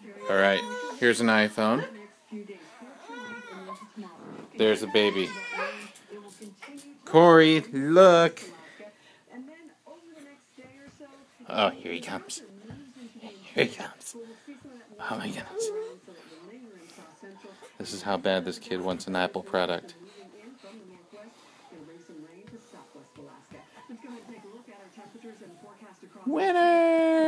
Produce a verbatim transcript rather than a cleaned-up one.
Alright, here's an iPhone. There's a baby. Corey, look! Oh, here he comes. Here he comes. Oh my goodness. This is how bad this kid wants an Apple product. Winner!